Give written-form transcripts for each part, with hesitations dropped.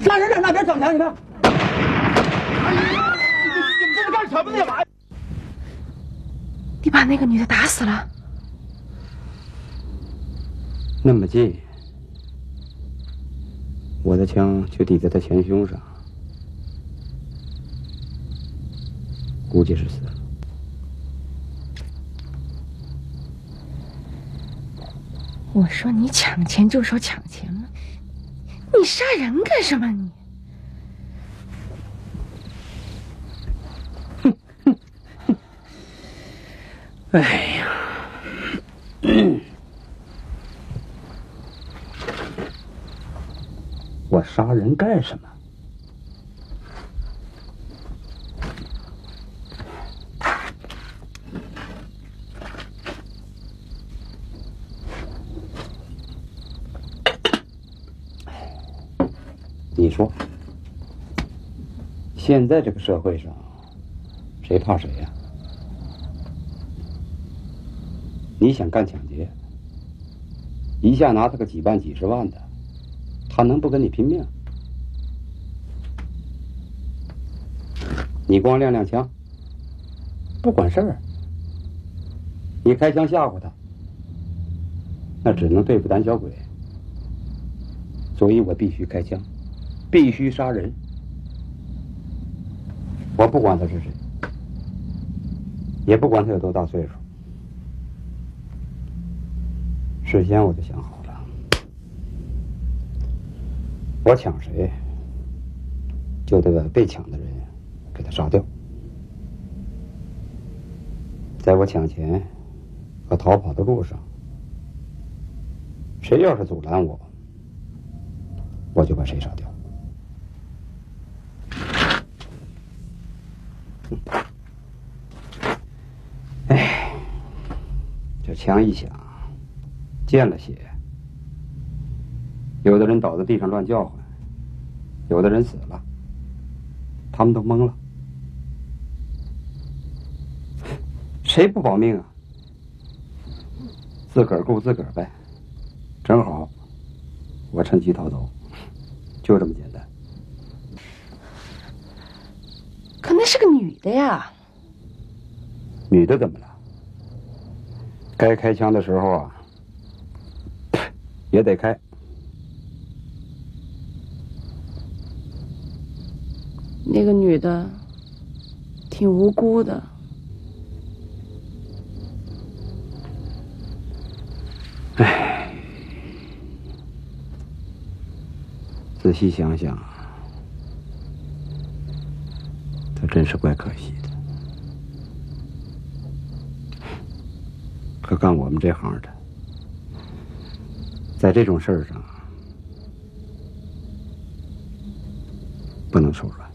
杀人的那边抢钱，你看。哎呀，你们这是干什么呢呀？ 你把那个女的打死了？ 那么近，我的枪就抵在他前胸上，估计是死了。 我说你抢钱就说抢钱嘛，你杀人干什么你？ 哎呀，我杀人干什么？你说，现在这个社会上，谁怕谁呀？你想干抢劫，一下拿他个几万几十万的，他能不跟你拼命？你光亮亮枪，不管事儿，你开枪吓唬他，那只能对付胆小鬼。所以我必须开枪，必须杀人。我不管他是谁，也不管他有多大岁数。事先我就想好了，我抢谁，就得把被抢的人给他杀掉。在我抢钱和逃跑的路上，谁要是阻拦我，我就把谁杀掉。哎，这枪一响，见了血，有的人倒在地上乱叫唤，有的人死了，他们都懵了。谁不保命啊？自个儿顾自个儿呗。正好，我趁机逃走，就这么简单。 可那是个女的呀。 女的怎么了？该开枪的时候啊，也得开。 那个女的挺无辜的。 唉，仔细想想，她真是怪可惜的。可干我们这行的，在这种事儿上，不能手软。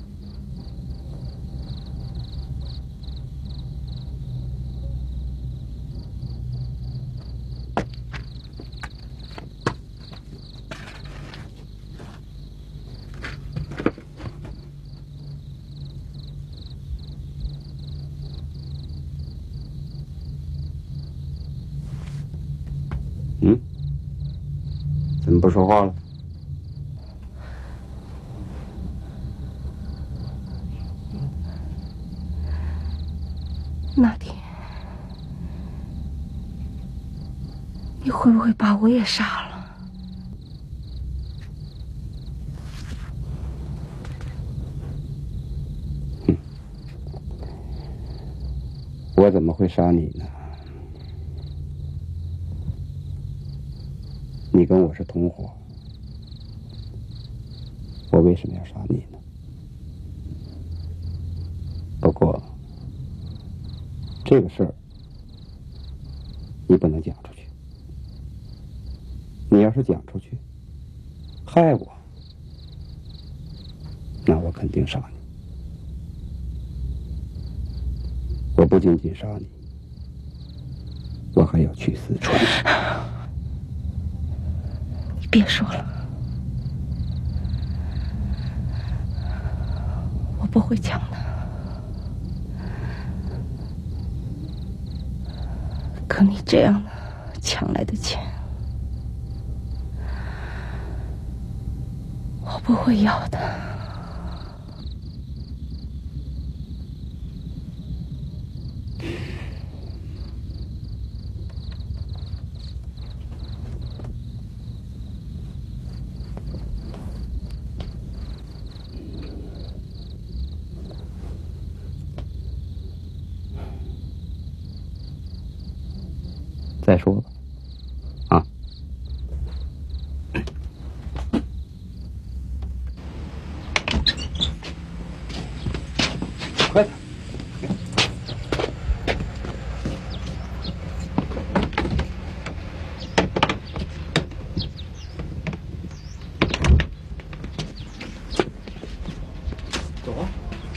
怎么不说话了？ 那天，你会不会把我也杀了？ 我怎么会杀你呢？你跟我是同伙，我为什么要杀你呢？不过，这个事儿你不能讲出去。你要是讲出去，害我，那我肯定杀你。我不仅仅杀你，我还要去四川。 你别说了，我不会抢的。可你这样的抢来的钱，我不会要的。 再说吧，啊。快点！走啊！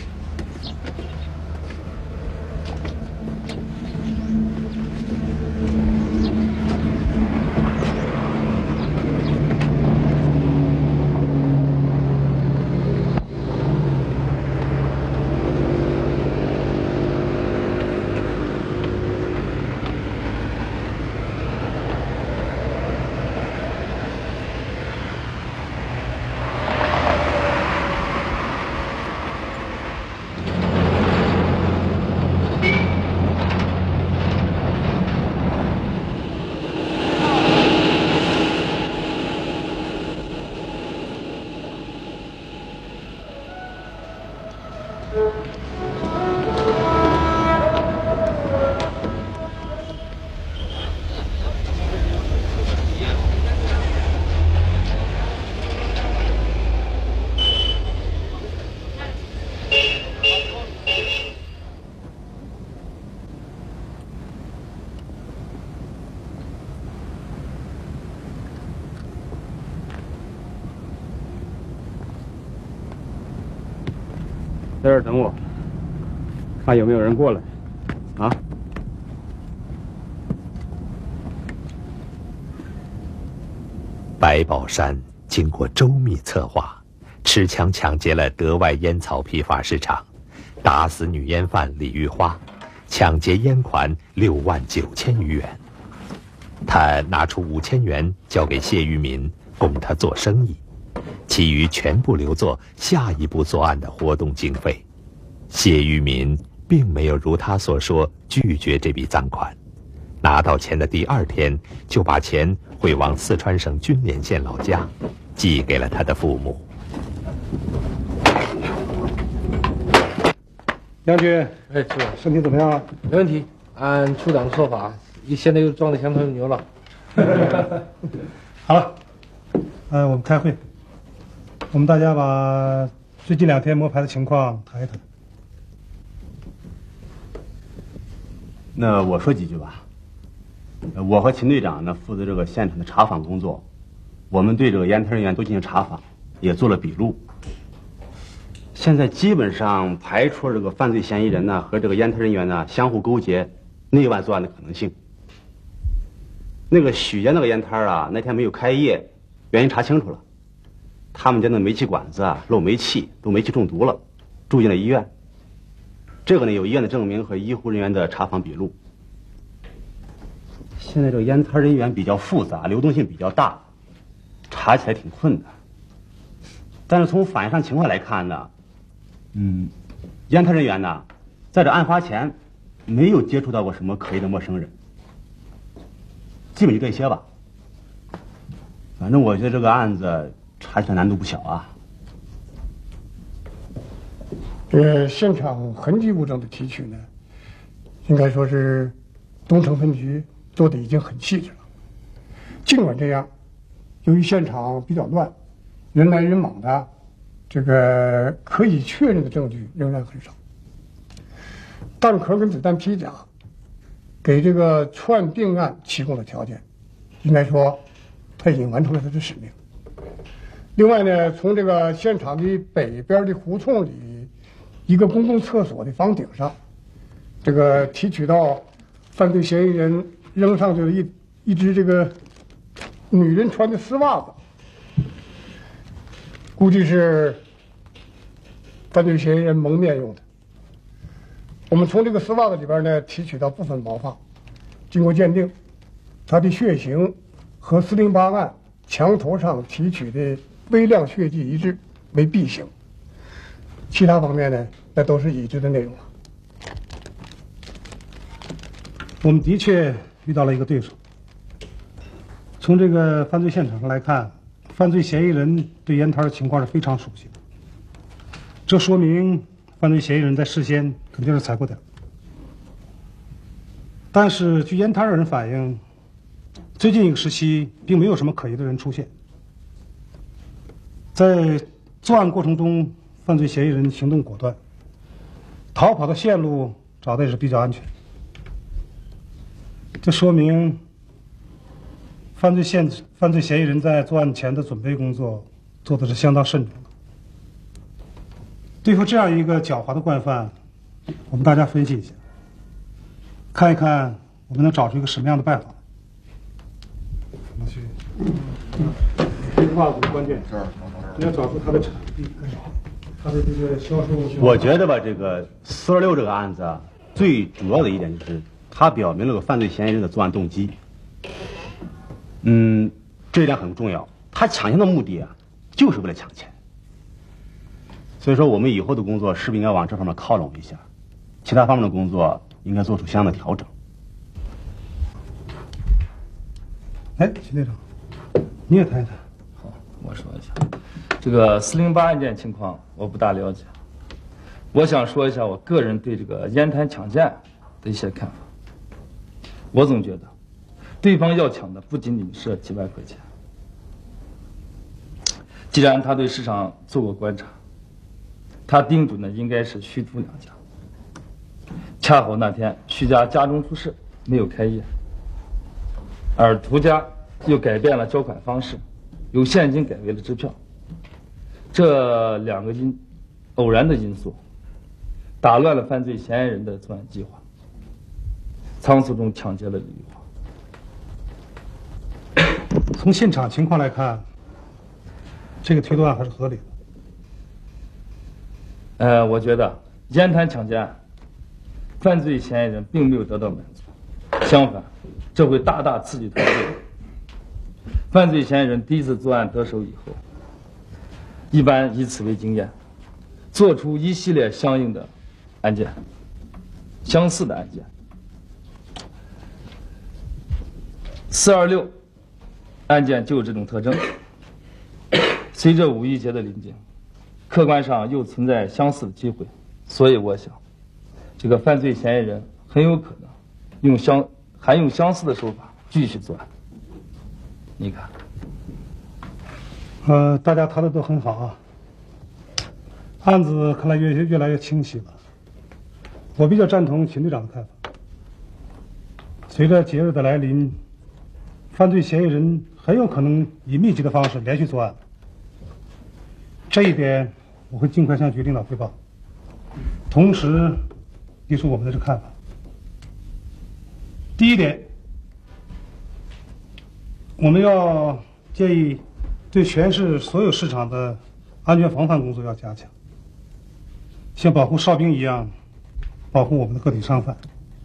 在这儿等我，看有没有人过来，啊？ 白宝山经过周密策划，持枪抢劫了德外烟草批发市场，打死女烟贩李玉花，抢劫烟款6万9千余元。他拿出5000元交给谢玉民，供他做生意，其余全部留作下一步作案的活动经费。谢玉民并没有如他所说拒绝这笔赃款，拿到钱的第2天就把钱汇往四川省军连县老家，寄给了他的父母。 将军， 哎，是身体怎么样啊？ 没问题。按处长的说法，现在又撞得像头牛了。 好了，我们开会，我们大家把最近2天摸排的情况谈一谈。 那我说几句吧。我和秦队长呢负责这个现场的查访工作，我们对这个烟摊人员都进行查访，也做了笔录。现在基本上排除了这个犯罪嫌疑人呢和这个烟摊人员呢相互勾结、内外作案的可能性。那个许家那个烟摊啊，那天没有开业，原因查清楚了，他们家的煤气管子啊漏煤气，都煤气中毒了，住进了医院。这个呢有医院的证明和医护人员的查访笔录。现在这个烟摊人员比较复杂，流动性比较大，查起来挺困难。但是从法院上情况来看呢，烟摊人员呢，在这案发前没有接触到过什么可疑的陌生人，基本就这些吧。反正我觉得这个案子查起来难度不小啊。 现场痕迹物证的提取呢，应该说是东城分局做的已经很细致了。尽管这样，由于现场比较乱，人来人往的，这个可以确认的证据仍然很少。弹壳跟子弹披甲给这个串定案提供了条件，应该说他已经完成了他的使命。另外呢，从这个现场的北边的胡同里一个公共厕所的房顶上，这个提取到犯罪嫌疑人扔上去的一只这个女人穿的丝袜子，估计是犯罪嫌疑人蒙面用的。我们从这个丝袜子里边呢提取到部分毛发，经过鉴定，它的血型和408案墙头上提取的微量血迹移植为 B 型，其他方面呢，那都是已知的内容了。 我们的确遇到了一个对手。从这个犯罪现场上来看，犯罪嫌疑人对烟摊的情况是非常熟悉的，这说明犯罪嫌疑人在事先肯定是踩过点。但是据烟摊的人反映，最近一个时期并没有什么可疑的人出现。在作案过程中，犯罪嫌疑人行动果断，逃跑的线路找的也是比较安全。这说明犯罪嫌疑人在作案前的准备工作做的是相当慎重的。对付这样一个狡猾的惯犯，我们大家分析一下，看一看我们能找出一个什么样的办法。老徐，这个话很关键，你要找出他的产地，他的这个销售。 我觉得吧，这个426这个案子啊，最主要的一点就是，它表明了个犯罪嫌疑人的作案动机。这一点很重要。他抢钱的目的啊，就是为了抢钱。所以说，我们以后的工作是不是应该往这方面靠拢一下？其他方面的工作应该做出相应的调整。 哎，秦队长，你也谈一谈。 好，我说一下，这个408案件情况我不大了解，我想说一下我个人对这个烟摊抢劫的一些看法。我总觉得，对方要抢的不仅仅是几万块钱。既然他对市场做过观察，他盯准的应该是徐图两家。恰好那天徐家家中出事，没有开业，而涂家又改变了交款方式，由现金改为了支票。这两个偶然的因素，打乱了犯罪嫌疑人的作案计划，仓促中抢劫了李玉华。 从现场情况来看，这个推断还是合理的。 我觉得烟摊抢劫案，犯罪嫌疑人并没有得到满足，相反，这会大大刺激他的罪恶。犯罪嫌疑人第一次作案得手以后，一般以此为经验，做出一系列相应的案件，相似的案件。426案件就有这种特征。随着五一节的临近，客观上又存在相似的机会，所以我想，这个犯罪嫌疑人很有可能用相似的手法继续作案。你看， 大家谈的都很好啊，案子看来越来越清晰了。我比较赞同秦队长的看法。随着节日的来临，犯罪嫌疑人很有可能以密集的方式连续作案。这一点我会尽快向局领导汇报，同时提出我们的这看法。第一点，我们要建议对全市所有市场的安全防范工作要加强，像保护哨兵一样保护我们的个体商贩。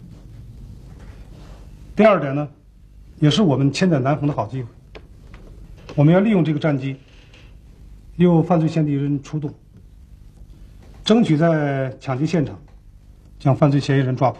第二点呢，也是我们千载难逢的好机会，我们要利用这个战机，由犯罪嫌疑人出动，争取在抢劫现场将犯罪嫌疑人抓捕。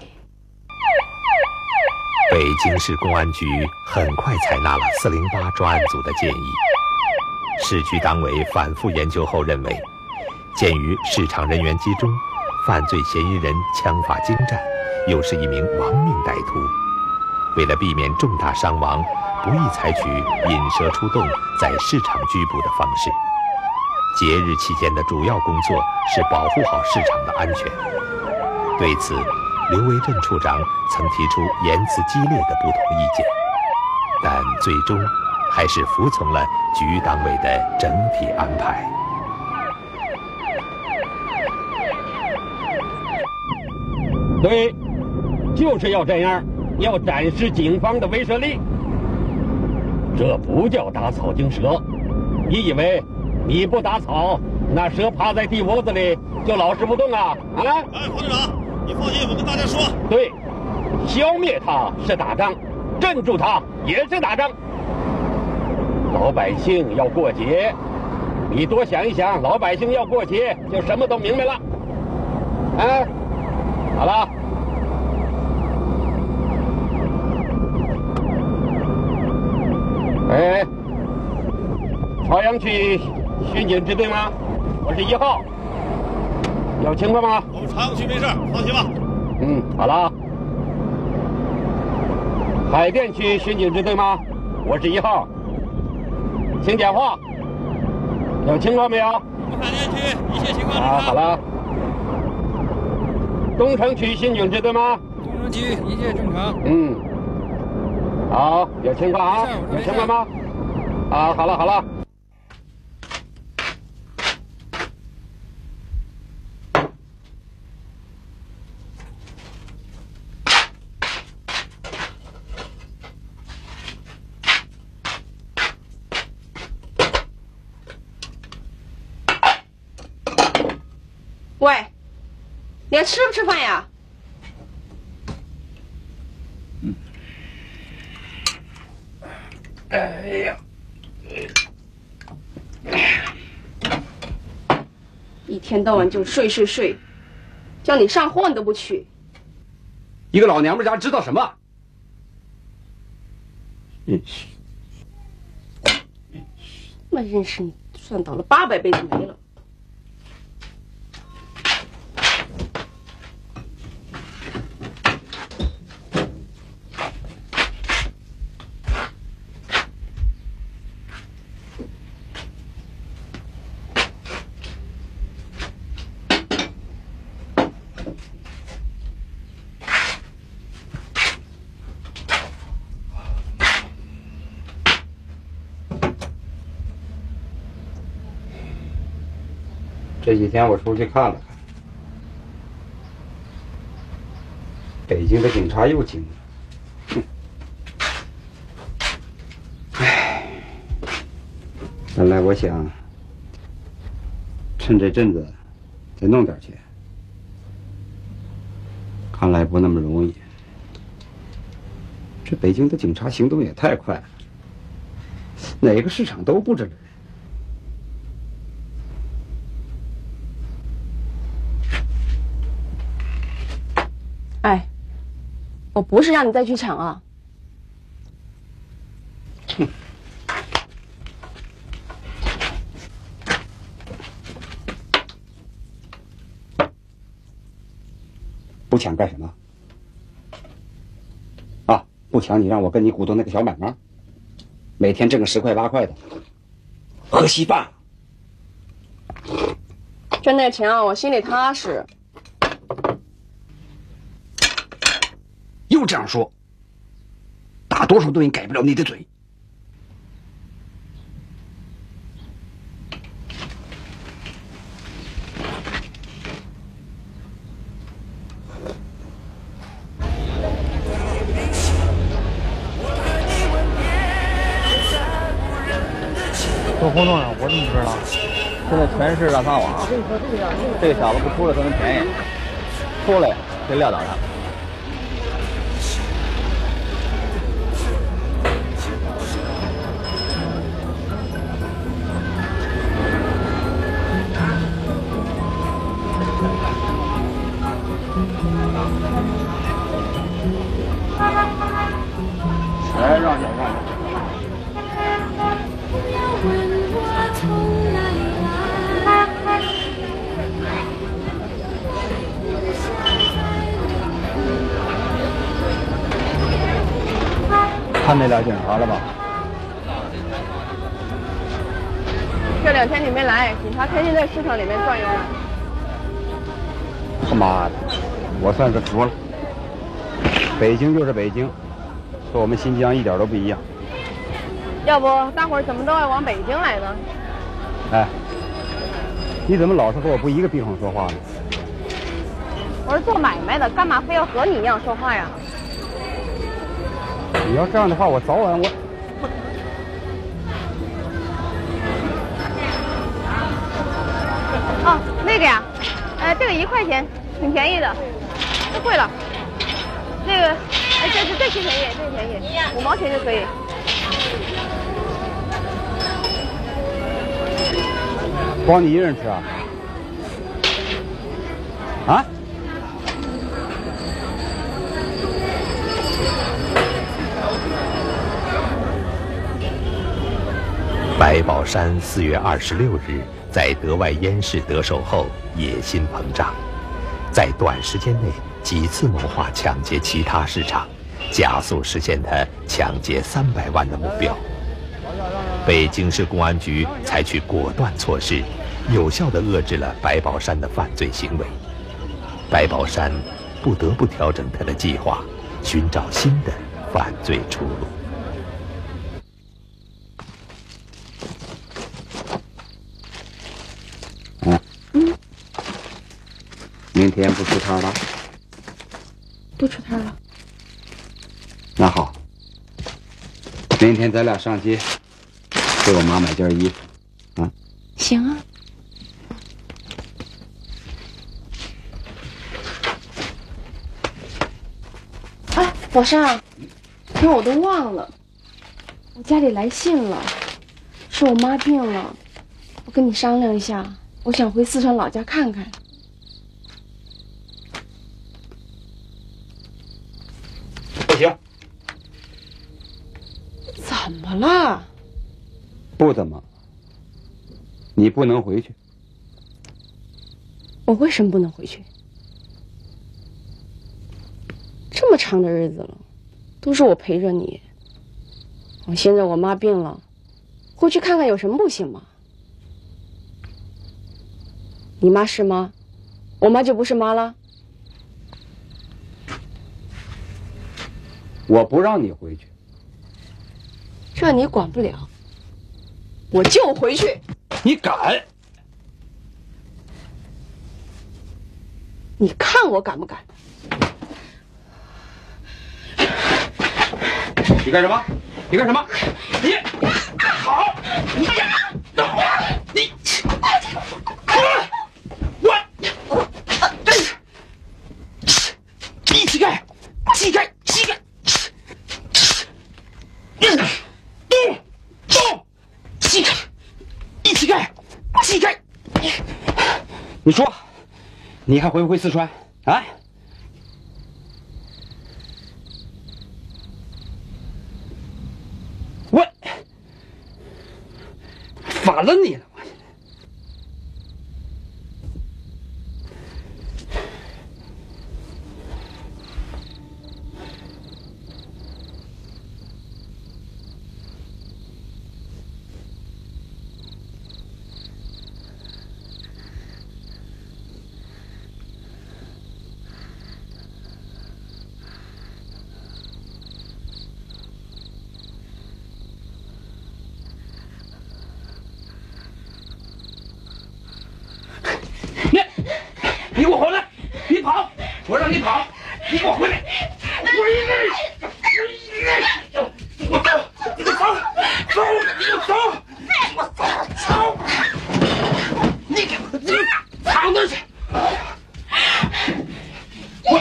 北京市公安局很快采纳了408专案组的建议。市局党委反复研究后认为，鉴于市场人员集中，犯罪嫌疑人枪法精湛，又是一名亡命歹徒，为了避免重大伤亡，不宜采取引蛇出洞，在市场拘捕的方式。节日期间的主要工作是保护好市场的安全。对此，刘维正处长曾提出言辞激烈的不同意见，但最终还是服从了局党委的整体安排。 对，就是要这样，要展示警方的威慑力。这不叫打草惊蛇，你以为你不打草，那蛇趴在地窝子里就老实不动啊？啊！ 哎，黄队长，你放心，我跟大家说。 对，消灭他是打仗，镇住他也是打仗。老百姓要过节， 你多想一想，老百姓要过节，就什么都明白了。啊，好了。哎，朝阳区巡警支队吗？我是1号，有情况吗？ 我们朝阳区没事，放心吧。 好了。海淀区巡警支队吗？我是1号，请讲话。有情况没有？ 我们海淀区一切情况正常。 好了。东城区巡警支队吗？ 东城区一切正常。 好，有情况啊？有情况吗？好了好了。 喂，你还吃不吃饭呀？ 哎呀， 一天到晚就睡，叫你上货你都不去。 一个老娘们家知道什么？ 那认识你算倒了800辈子霉了。 这几天我出去看了看，北京的警察又精了。唉，本来我想趁这阵子再弄点钱，看来不那么容易。这北京的警察行动也太快了，哪个市场都布置着人。 哎，我不是让你再去抢啊。 哼。不抢干什么？啊，不抢你让我跟你鼓动那个小买卖，每天挣个10块8块的，喝稀饭。 挣点钱啊，我心里踏实。 又这样说，大多数东西改不了你的嘴。 做活动呀，我怎么不知道？现在全是拉撒网，这个小子不出来他能便宜，出来就撂倒他。 哎，让点让点。 看那俩警察了吧？ 这2天你没来，警察天天在市场里面转悠呢。 他妈的，我算是服了。北京就是北京，和我们新疆一点都不一样。 要不大伙儿怎么都要往北京来呢？ 哎，你怎么老是和我不一个鼻孔说话呢？ 我是做买卖的，干嘛非要和你一样说话呀？ 你要这样的话，我早晚我。 哦，那个呀，这个1块钱，挺便宜的，不贵了。那个，这些便宜，这便宜，5毛钱就可以。 光你一人吃啊？啊？ 白宝山4月26日在德外燕市得手后，野心膨胀，在短时间内几次谋划抢劫其他市场，加速实现他抢劫300万的目标。北京市公安局采取果断措施，有效地遏制了白宝山的犯罪行为。白宝山不得不调整他的计划，寻找新的犯罪出路。 明天不出摊了？ 不出摊了。 那好，明天咱俩上街，给我妈买件衣服，啊？ 行啊。哎，宝山，天我都忘了，我家里来信了，说我妈病了，我跟你商量一下，我想回四川老家看看。 不行。 怎么了？ 不怎么。你不能回去。 我为什么不能回去？这么长的日子了，都是我陪着你。现在我妈病了，回去看看有什么不行吗？你妈是妈，我妈就不是妈了？ 我不让你回去。 这你管不了，我就回去。 你敢？ 你看我敢不敢？ 你干什么？你干什么？你好！你我膝盖，膝盖，膝盖，动，膝盖，膝盖，膝盖。你说，你还回不回四川啊？我反了你了！你给我回来！别跑！我让你跑！你给我回来！回来！我走！你走！走！你走！我走！你躺那去！我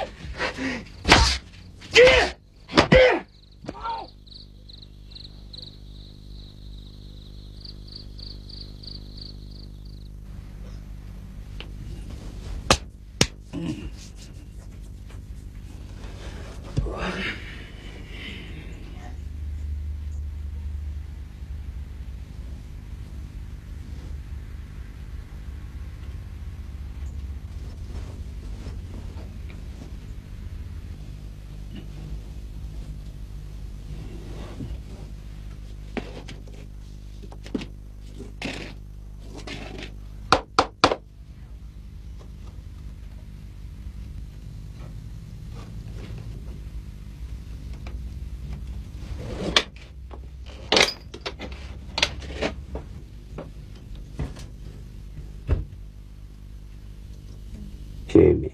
谢玉敏，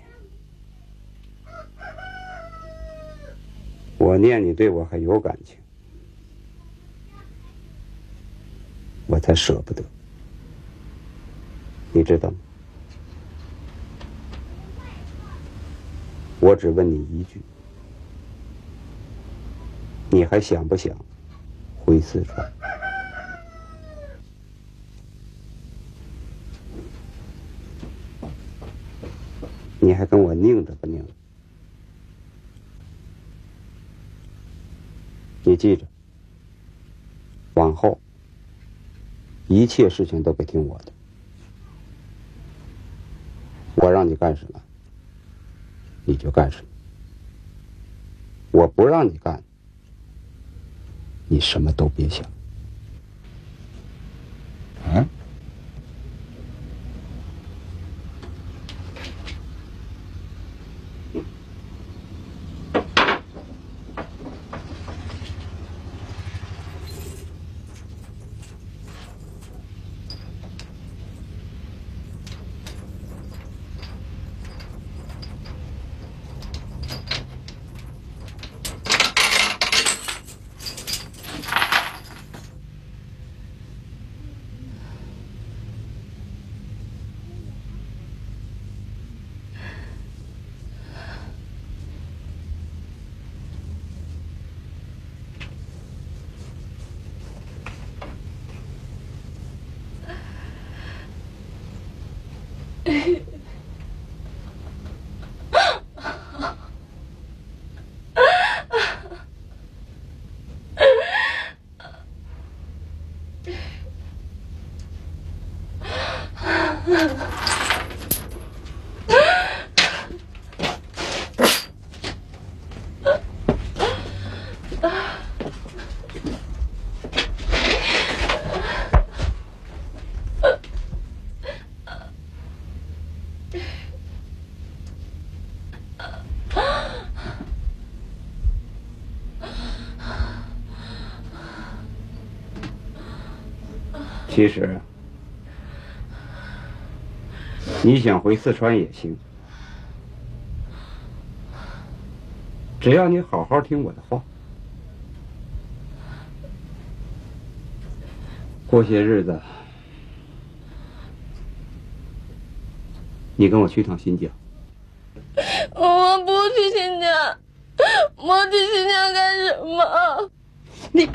我念你对我还有感情，我才舍不得，你知道吗？我只问你一句，你还想不想回四川？ 你还跟我拧着不拧？你记着，往后一切事情都得听我的。我让你干什么，你就干什么。我不让你干，你什么都别想。嗯？其实，你想回四川也行，只要你好好听我的话。过些日子，你跟我去趟新疆。 我不去新疆，我去新疆干什么？你。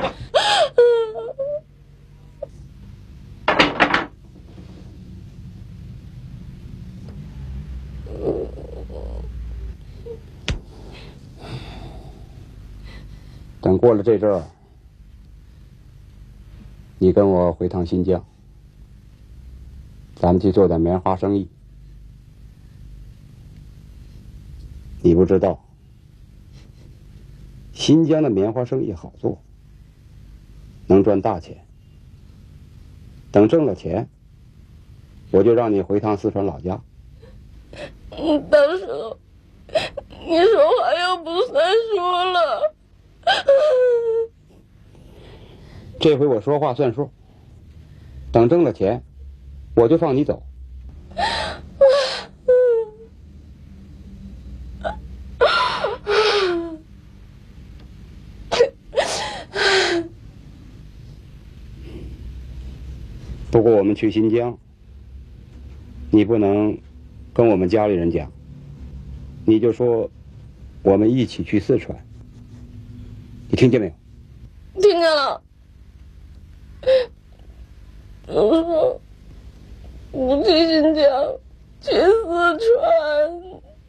等过了这阵儿，你跟我回趟新疆，咱们去做点棉花生意。你不知道，新疆的棉花生意好做，能赚大钱。等挣了钱，我就让你回趟四川老家。 到时候你说话又不算数了。 这回我说话算数，等挣了钱，我就放你走。不过我们去新疆，你不能跟我们家里人讲，你就说我们一起去四川，你听见没有？ 听见了。我说不去新疆，去四川。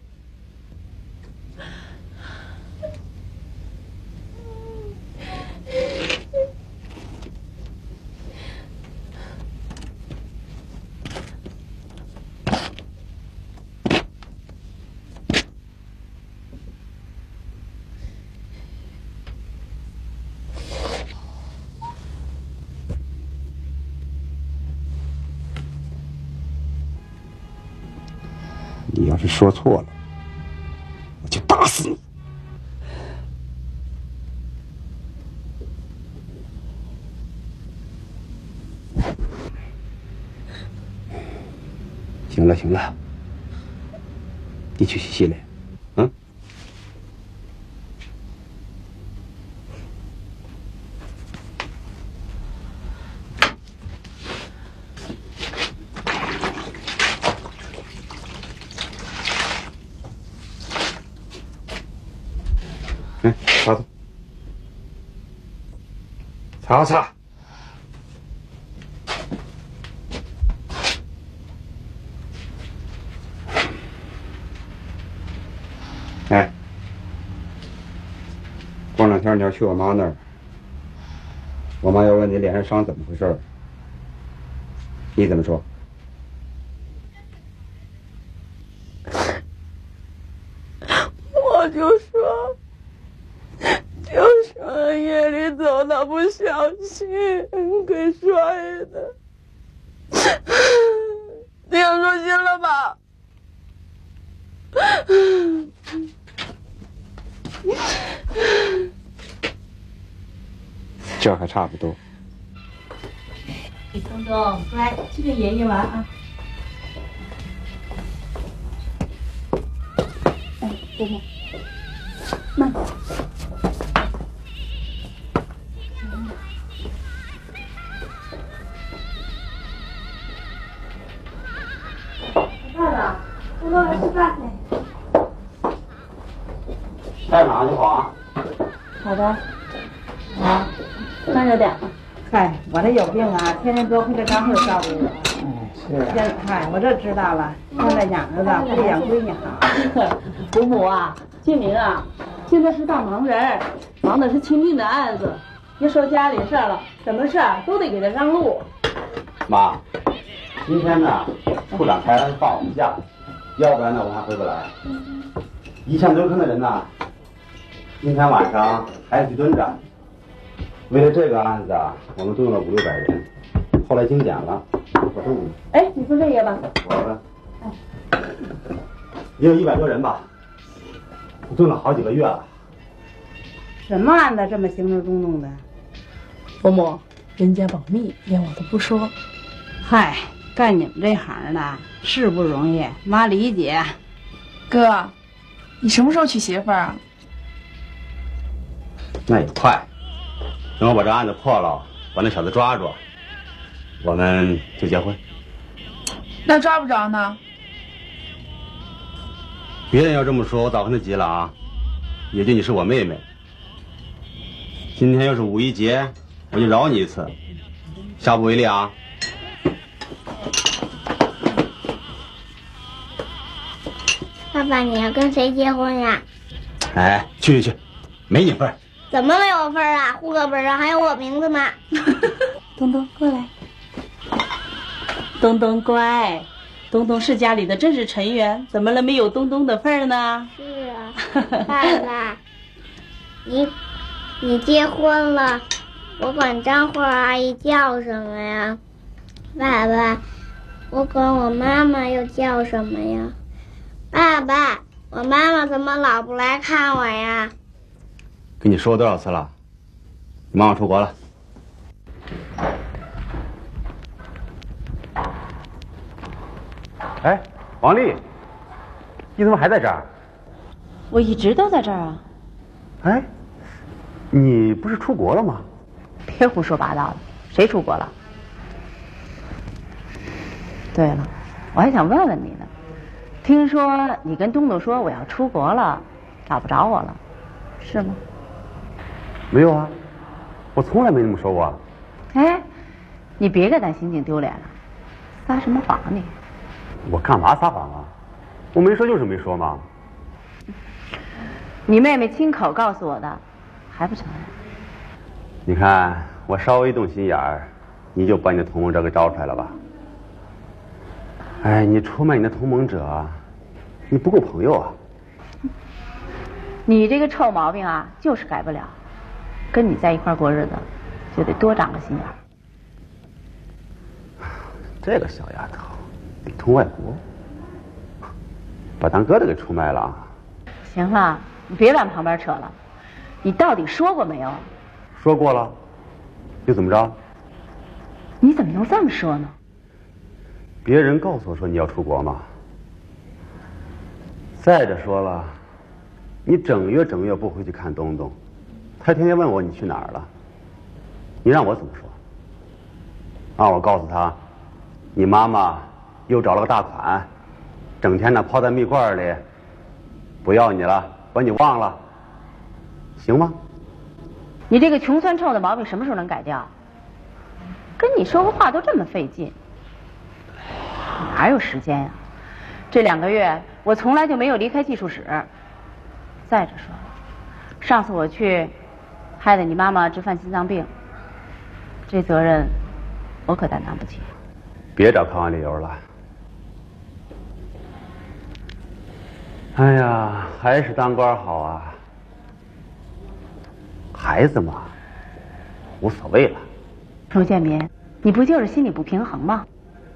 你要是说错了，我就打死你。行了行了，你去洗洗脸，嗯。擦擦，擦擦。 前2天去我妈那儿，我妈要问你脸上伤怎么回事，你怎么说？ 我就说夜里走的不小心给摔的。你要说信了吧？ 这还差不多。 李东东，乖，去跟爷爷玩啊。哎，伯母，慢点。 爸爸，东东来吃饭去。 带哪去好啊？ 好的。啊，慢着点啊。 嗨，我这有病啊，天天多亏这张慧照顾我。 是。 嗨，我这知道了，现在养儿子不比养闺女好。 伯母啊，金明啊，现在是大忙人，忙的是亲命的案子，别说家里事了，什么事都得给他让路。 妈，今天呢，处长才放我们假，要不然呢我还回不来。一向蹲坑的人呢，今天晚上还要去蹲着。为了这个案子啊，我们动用了500-600人，后来精简了，我说5。 哎，你说这个吧。 我也有100多人吧，蹲了好几个月了。 什么案子这么行尸中动的？ 伯母，人家保密，连我都不说。 嗨，干你们这行的是不容易，妈理解。 哥，你什么时候娶媳妇儿啊？ 那也快，等我把这案子破了，把那小子抓住，我们就结婚。 那抓不着呢？ 别人要这么说，我早跟他急了啊！也就你是我妹妹，今天要是5一节，我就饶你一次，下不为例啊！ 爸爸，你要跟谁结婚呀？ 哎，去，没你份儿。 怎么没有份儿啊？户口本上还有我名字呢。 东东过来，东东乖，东东是家里的正式成员，怎么了没有东东的份儿呢？ 是啊，爸爸，你结婚了，我管张慧阿姨叫什么呀？爸爸，我管我妈妈又叫什么呀？爸爸，我妈妈怎么老不来看我呀？ 跟你说多少次了？你妈妈出国了。哎，王丽，你怎么还在这儿？ 我一直都在这儿啊。 哎，你不是出国了吗？ 别胡说八道的，谁出国了？对了，我还想问问你呢，听说你跟东东说我要出国了，找不着我了，是吗？ 没有啊，我从来没那么说过。 哎，你别给咱刑警丢脸了，撒什么谎啊你？ 我干嘛撒谎啊？我没说就是没说嘛。 你妹妹亲口告诉我的，还不承认？ 你看我稍微动心眼儿，你就把你的同盟者给招出来了吧？哎，你出卖你的同盟者，你不够朋友啊！ 你这个臭毛病啊，就是改不了。跟你在一块过日子，就得多长个心眼儿。 这个小丫头，里通外国，把咱哥的给出卖了。 行了，你别往旁边扯了。你到底说过没有？ 说过了，又怎么着？ 你怎么能这么说呢？ 别人告诉我说你要出国嘛。再者说了，你整月不回去看东东，他天天问我你去哪儿了，你让我怎么说？让我告诉他，你妈妈又找了个大款，整天呢泡在蜜罐里，不要你了，把你忘了，行吗？ 你这个穷酸臭的毛病什么时候能改掉？跟你说个话都这么费劲，哪有时间呀？这2个月我从来就没有离开技术室。再者说了，上次我去， 害得你妈妈直犯心脏病，这责任我可担当不起。 别找客观理由了。哎呀，还是当官好啊。孩子嘛，无所谓了。 陆建民，你不就是心里不平衡吗？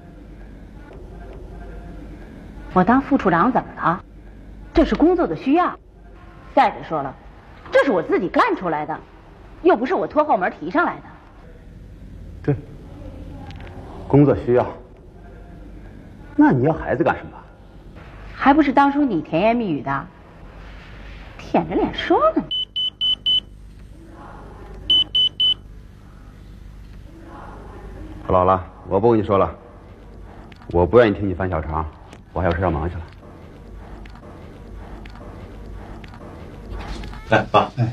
我当副处长怎么了？这是工作的需要。再者说了，这是我自己干出来的，又不是我拖后门提上来的。 对，工作需要。那你要孩子干什么？ 还不是当初你甜言蜜语的，舔着脸说呢。 好了，我不跟你说了，我不愿意听你翻小肠，我还有事要忙去了。来，爸。 哎，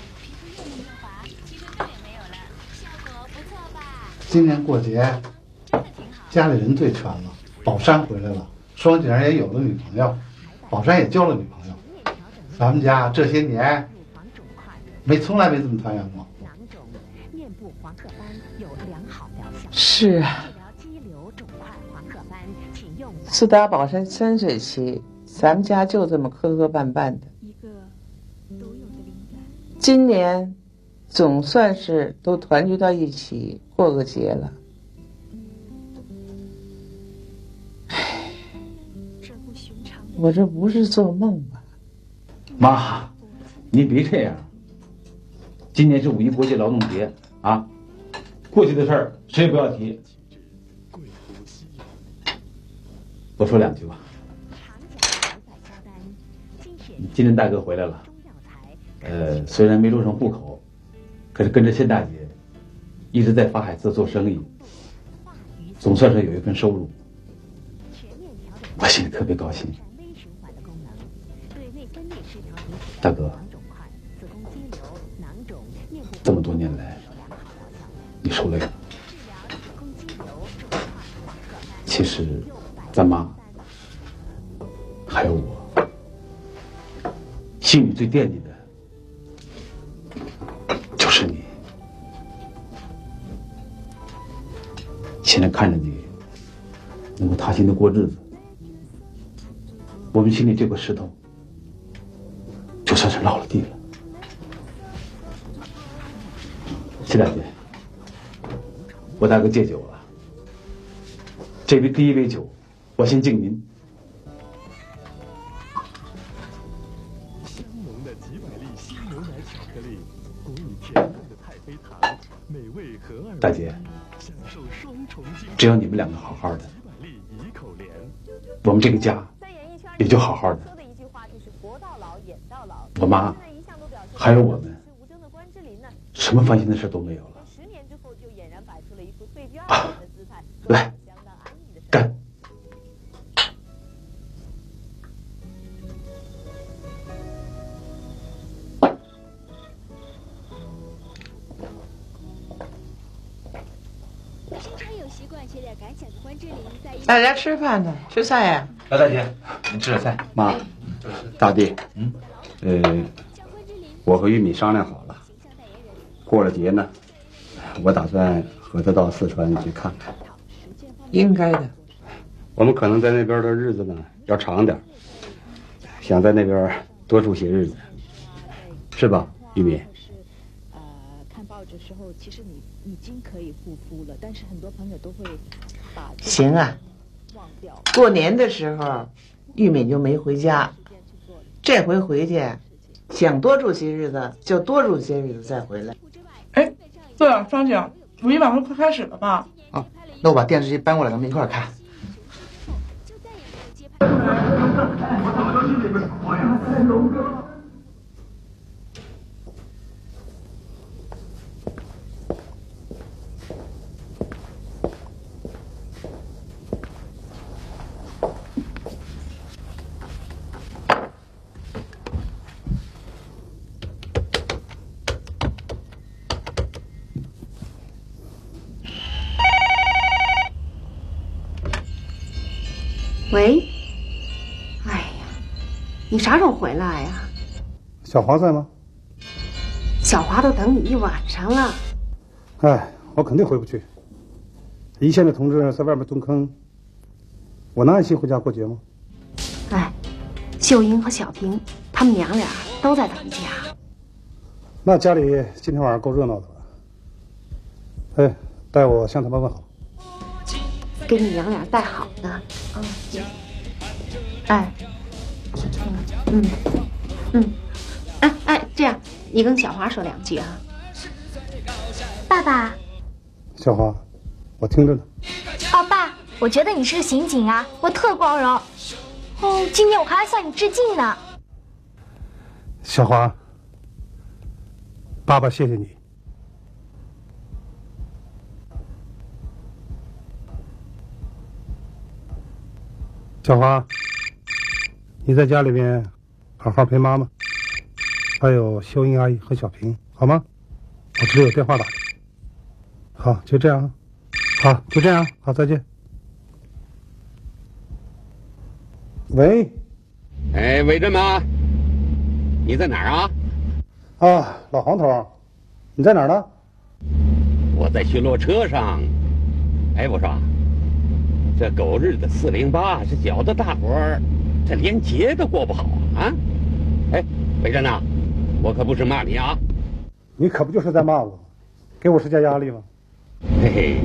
今年过节，家里人最全了。宝山回来了，双井也有了女朋友，宝山也交了女朋友。咱们家这些年从来没这么团圆过。 是啊，自打宝山3岁起，咱们家就这么磕磕绊绊的。今年总算是都团聚到一起过个节了。我这不是做梦吧？ 妈，您别这样。今年是5·1国际劳动节啊，过去的事儿谁也不要提。我说2句吧。今天大哥回来了，虽然没落上户口，可是跟着谢大姐一直在法海寺做生意，总算是有一份收入，我心里特别高兴。大哥，这么多年来，你受累了。其实，咱妈还有我，心里最惦记的就是你。现在看着你能够踏心的过日子，我们心里这块石头就算是落了地了。谢大姐，我大哥戒酒了，这杯第一杯酒，我先敬您。 香浓的几百粒鲜牛奶巧克力，裹以甜嫩的太妃糖，美味合二为一。 大姐， 享受双重精彩。 只要你们2个好好的，我们这个家也就好好的。我妈还有我们，什么烦心的事都没有了。啊，来，干！ 大家吃饭呢，吃菜呀。 老大姐，您吃点菜。 妈，大弟，我和玉米商量好了，过了节呢，我打算和他到四川去看看。 应该的。 我们可能在那边的日子呢要长点，想在那边多住些日子，是吧，玉米？ 看报纸时候，其实你已经可以护肤了，但是很多朋友都会把行啊。过年的时候，玉敏就没回家，这回回去，想多住些日子就多住些日子再回来。 哎，对了，张姐，5·1晚会快开始了吧？ 啊，那我把电视机搬过来，咱们一块儿看。 喂，哎呀，你啥时候回来呀？ 小华在吗？ 小华都等你一晚上了。 哎，我肯定回不去。一线的同志在外面蹲坑，我能安心回家过节吗？ 哎，秀英和小平他们娘俩都在他们家。 那家里今天晚上够热闹的了。哎，代我向他们问好。 给你娘俩带好呢。哎，哎，这样你跟小华说2句啊。 爸爸。 小华，我听着呢。 哦，爸，我觉得你是个刑警啊，我特光荣。哦，今天我还要向你致敬呢。 小华，爸爸谢谢你。小华，你在家里面好好陪妈妈，还有秀英阿姨和小平，好吗？我这里有电话打。好，就这样。好，就这样。好，再见。喂。 哎，韦振妈，你在哪儿啊？ 啊，老黄头，你在哪儿呢？ 我在巡逻车上。哎，我说，这狗日的408，这搅得大伙儿这连节都过不好啊！哎，韦振呐，我可不是骂你啊。 你可不就是在骂我，给我施加压力吗？ 嘿嘿，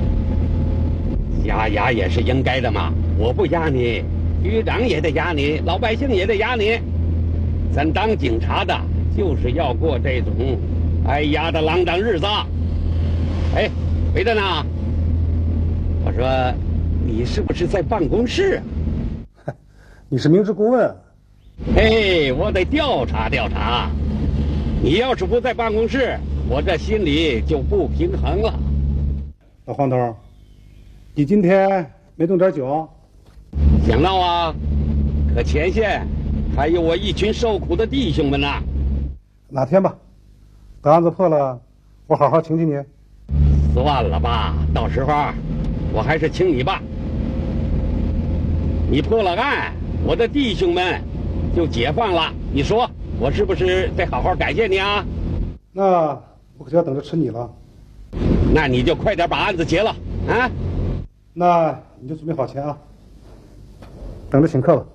压也是应该的嘛。我不压你，局长也得压你，老百姓也得压你。咱当警察的就是要过这种挨压的锒铛日子。哎，韦振呐，我说你是不是在办公室啊？你是明知故问。 嘿，我得调查调查。你要是不在办公室，我这心里就不平衡了。 老黄头，你今天没弄点酒？ 想闹啊？可前线还有我一群受苦的弟兄们呢。 哪天吧，等案子破了，我好好请请你。 算了吧，到时候我还是请你吧。你破了案，我的弟兄们就解放了，你说我是不是得好好感谢你啊？ 那我可就要等着吃你了。 那你就快点把案子结了啊！ 那你就准备好钱啊，等着请客吧。